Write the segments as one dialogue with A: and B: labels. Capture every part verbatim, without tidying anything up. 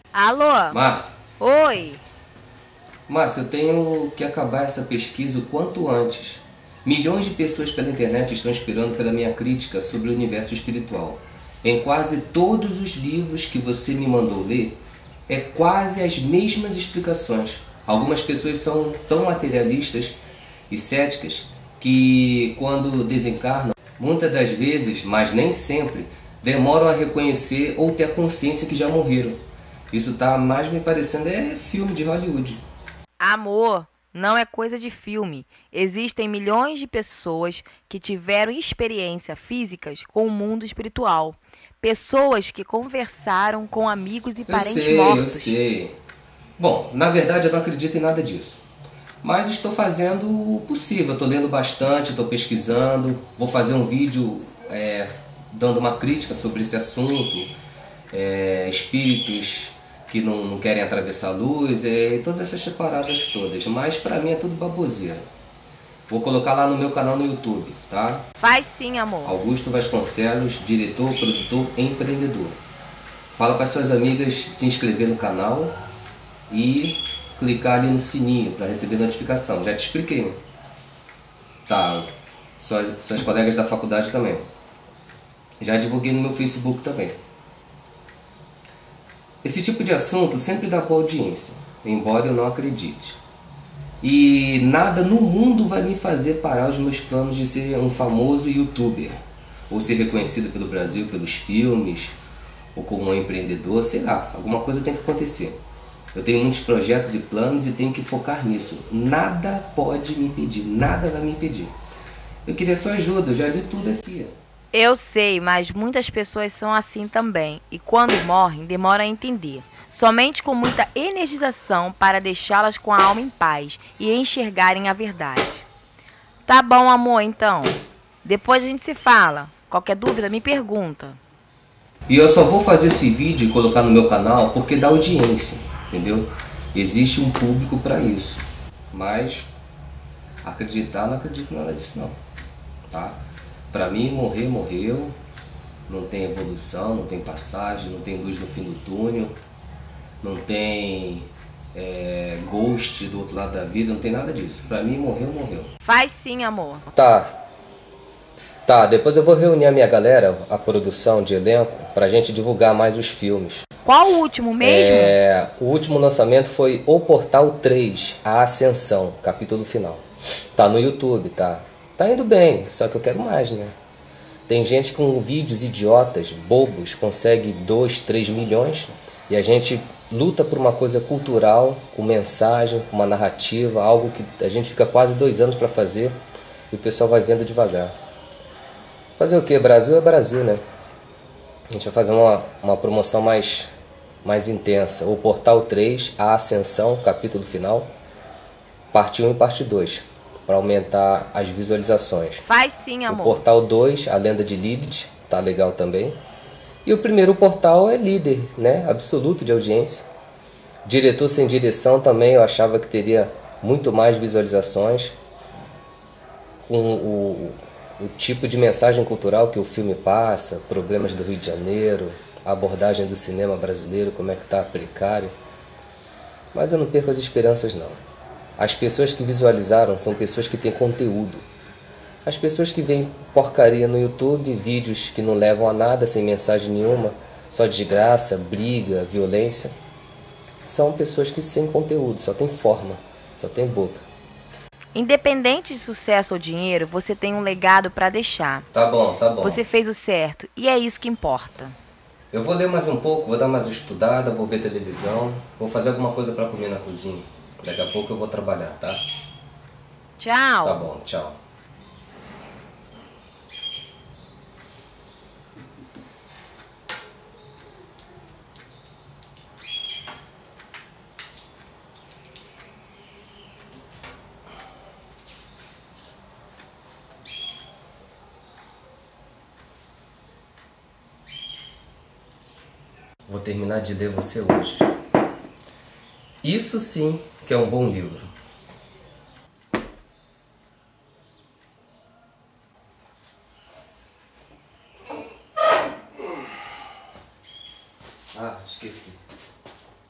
A: Alô?
B: Márcia,
A: Oi?
B: Márcia, eu tenho que acabar essa pesquisa o quanto antes. Milhões de pessoas pela internet estão esperando pela minha crítica sobre o universo espiritual. Em quase todos os livros que você me mandou ler, é quase as mesmas explicações. Algumas pessoas são tão materialistas e céticas que, quando desencarnam, muitas das vezes, mas nem sempre, demoram a reconhecer ou ter a consciência que já morreram. Isso tá mais me parecendo é filme de Hollywood.
A: Amor, não é coisa de filme. Existem milhões de pessoas que tiveram experiência físicas com o mundo espiritual. Pessoas que conversaram com amigos e
B: Eu
A: parentes
B: sei, eu
A: mortos.
B: sei. Bom, na verdade eu não acredito em nada disso. Mas estou fazendo o possível. Estou lendo bastante, estou pesquisando. Vou fazer um vídeo é, dando uma crítica sobre esse assunto. É, espíritos que não, não querem atravessar a luz, é, todas essas paradas todas. Mas pra mim é tudo baboseira. Vou colocar lá no meu canal no YouTube, tá?
A: Faz sim, amor.
B: Augusto Vasconcelos, diretor, produtor, empreendedor. Fala para suas amigas se inscrever no canal e clicar ali no sininho para receber notificação. Já te expliquei, né? Tá, suas, suas colegas da faculdade também. Já divulguei no meu Facebook também. Esse tipo de assunto sempre dá boa audiência, embora eu não acredite. E nada no mundo vai me fazer parar os meus planos de ser um famoso youtuber, ou ser reconhecido pelo Brasil pelos filmes, ou como um empreendedor, sei lá, alguma coisa tem que acontecer. Eu tenho muitos projetos e planos e tenho que focar nisso. Nada pode me impedir, nada vai me impedir. Eu queria sua ajuda, eu já li tudo aqui.
A: Eu sei, mas muitas pessoas são assim também. E quando morrem, demora a entender. Somente com muita energização para deixá-las com a alma em paz e enxergarem a verdade. Tá bom, amor, então. Depois a gente se fala. Qualquer dúvida, me pergunta.
B: E eu só vou fazer esse vídeo e colocar no meu canal porque dá audiência, entendeu? Existe um público para isso. Mas acreditar, não acredito em nada disso não, tá? Para mim, morrer, morreu. Não tem evolução, não tem passagem, não tem luz no fim do túnel, não tem é, ghost do outro lado da vida, não tem nada disso. Para mim, morreu, morreu.
A: Faz sim, amor.
B: Tá, tá. Depois eu vou reunir a minha galera, a produção de elenco, pra gente divulgar mais os filmes.
A: Qual o último mesmo?
B: É, o último lançamento foi O Portal três, A Ascensão, capítulo final. Tá no YouTube, tá? Tá indo bem, só que eu quero mais, né? Tem gente com vídeos idiotas, bobos, consegue dois, três milhões, e a gente luta por uma coisa cultural, com mensagem, com uma narrativa, algo que a gente fica quase dois anos para fazer e o pessoal vai vendo devagar. Fazer o que? Brasil é Brasil, né? A gente vai fazer uma, uma promoção mais, mais intensa. O Portal três, A Ascensão, capítulo final, parte um e parte dois, para aumentar as visualizações.
A: Faz sim,
B: O
A: amor.
B: Portal dois, A Lenda de Lilith, tá legal também. E o primeiro portal é líder, né? Absoluto de audiência. Diretor Sem Direção também eu achava que teria muito mais visualizações. Com o, o tipo de mensagem cultural que o filme passa, problemas do Rio de Janeiro, a abordagem do cinema brasileiro, como é que tá precário. Mas eu não perco as esperanças não. As pessoas que visualizaram são pessoas que têm conteúdo. As pessoas que veem porcaria no YouTube, vídeos que não levam a nada, sem mensagem nenhuma, só desgraça, briga, violência, são pessoas que sem conteúdo, só tem forma, só tem boca.
A: Independente de sucesso ou dinheiro, você tem um legado para deixar.
B: Tá bom, tá bom.
A: Você fez o certo e é isso que importa.
B: Eu vou ler mais um pouco, vou dar mais uma estudada, vou ver televisão, vou fazer alguma coisa para comer na cozinha. Daqui a pouco eu vou trabalhar, tá?
A: Tchau.
B: Tá bom, tchau. Vou terminar de ler você hoje. Isso sim que é um bom livro. Ah, esqueci.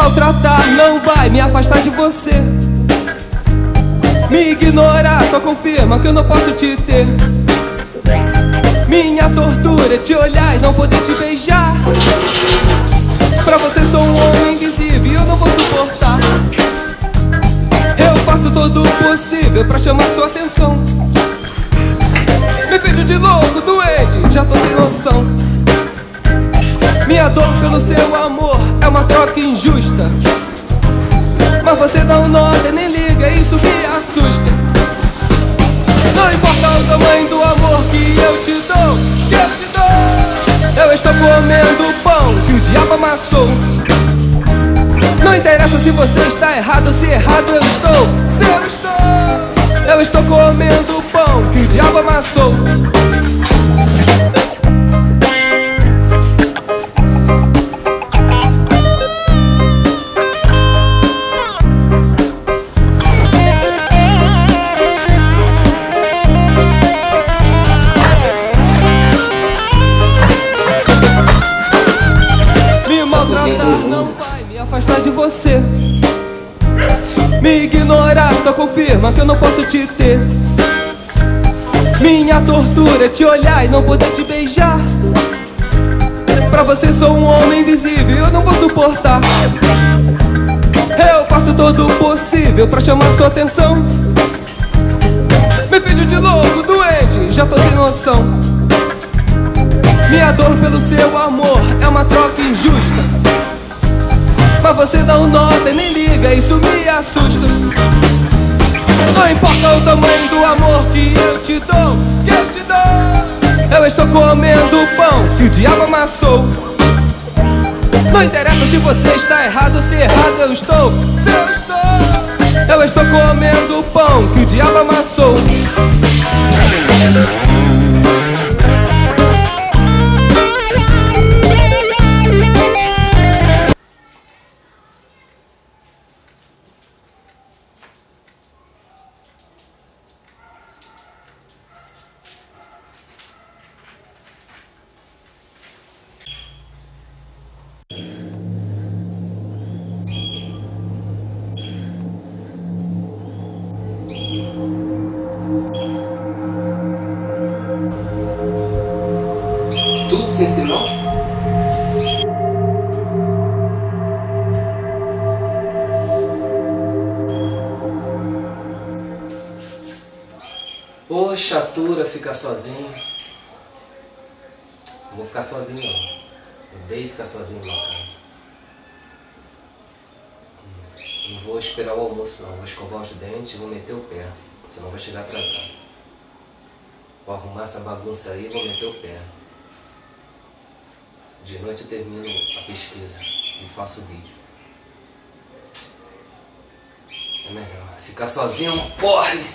C: maltratar não vai me afastar de você. Me ignorar só confirma que eu não posso te ter. Minha tortura é te olhar e não poder te beijar. Pra você sou um homem invisível e eu não vou suportar. Eu faço todo o possível pra chamar sua atenção. Me finjo de louco, doente, já tô sem noção. Minha dor pelo seu amor é uma troca injusta. Mas você não nota nem liga, isso me assusta. Não importa o tamanho do amor que eu te dou, que eu te dou. Eu estou comendo o pão que o diabo amassou. Não interessa se você está errado ou se errado eu estou. Se eu estou, eu estou comendo o pão que o diabo amassou. Não vai me afastar de você. Me ignorar só confirma que eu não posso te ter. Minha tortura é te olhar e não poder te beijar. Pra você sou um homem invisível e eu não vou suportar. Eu faço todo o possível pra chamar sua atenção. Me finjo de louco, doente, já tô sem noção. Minha dor pelo seu amor é uma troca injusta. Mas você não nota e nem liga, isso me assusta. Não importa o tamanho do amor que eu te dou, que eu te dou. Eu estou comendo o pão que o diabo amassou. Não interessa se você está errado ou se errado eu estou. Se eu estou, eu estou comendo o pão que o diabo amassou.
B: Tudo se ensinou? Ô, chatura ficar sozinho. Não vou ficar sozinho não. Odeio ficar sozinho na casa. Não vou esperar o almoço não. Vou escovar os dentes e vou meter o pé. Senão vou chegar atrasado. Vou arrumar essa bagunça aí e vou meter o pé. De noite eu termino a pesquisa e faço o vídeo. É melhor. Ficar sozinho é um porre!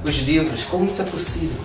B: os livros, como isso é possível?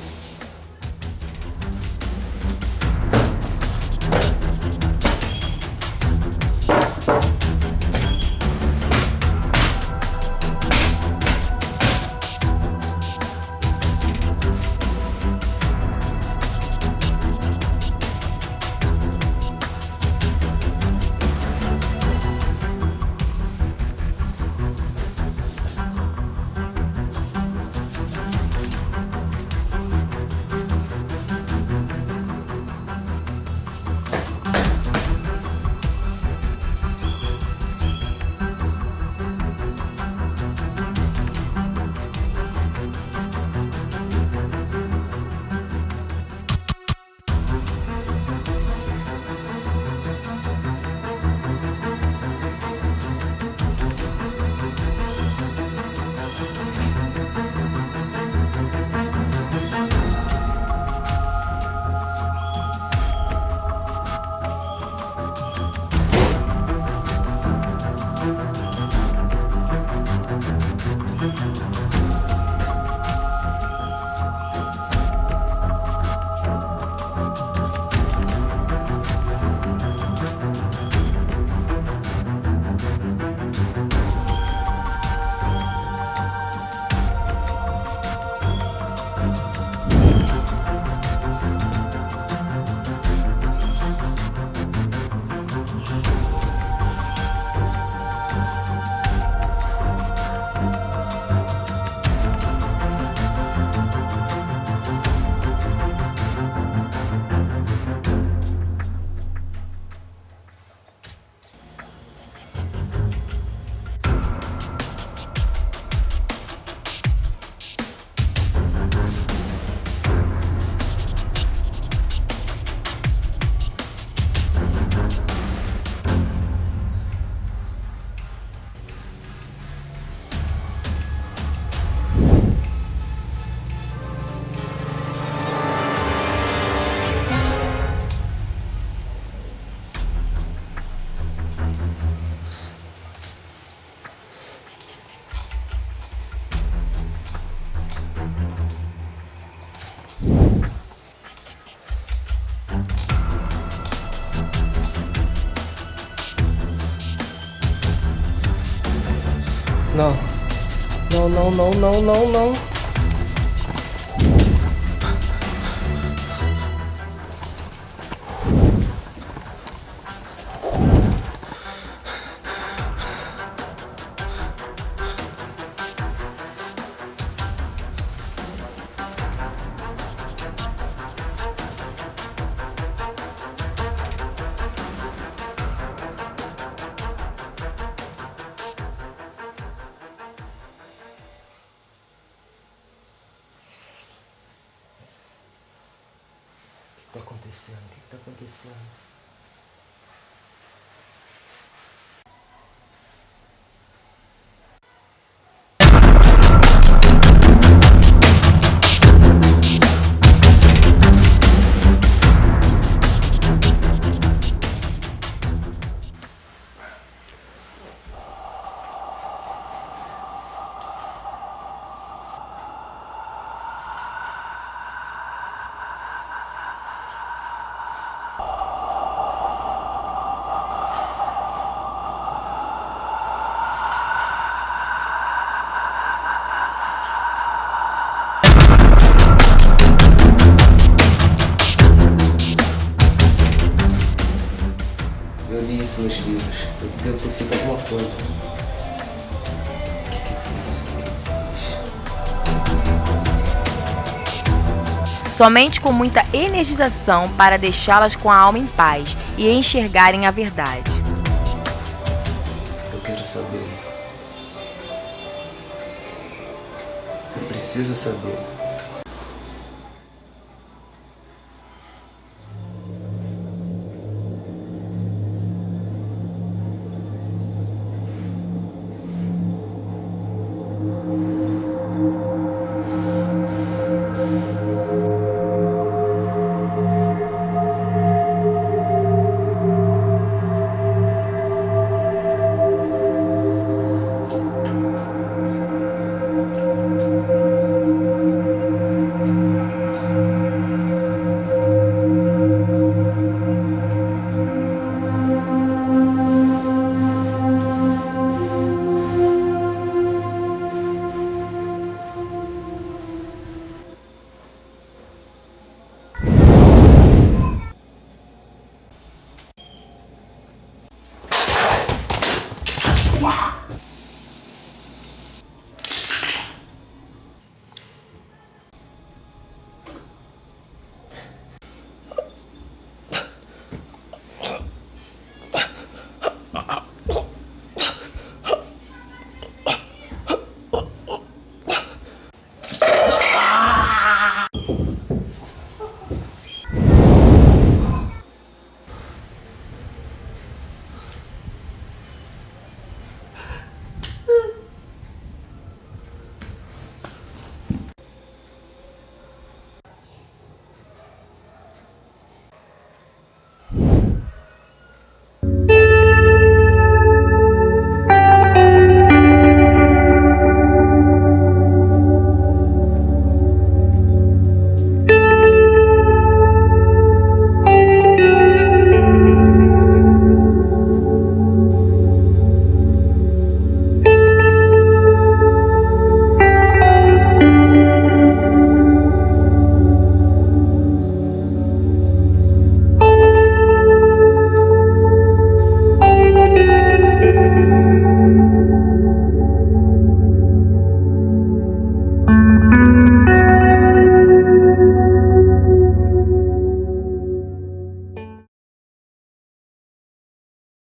B: Não. Não, não, não, não, não, não. O que está acontecendo? O que está acontecendo? Eu li isso nos livros. Eu devo ter feito alguma coisa. O que que eu fiz? O que que eu fiz?
A: Somente com muita energização para deixá-las com a alma em paz e enxergarem a verdade.
B: Eu quero saber. Eu preciso saber.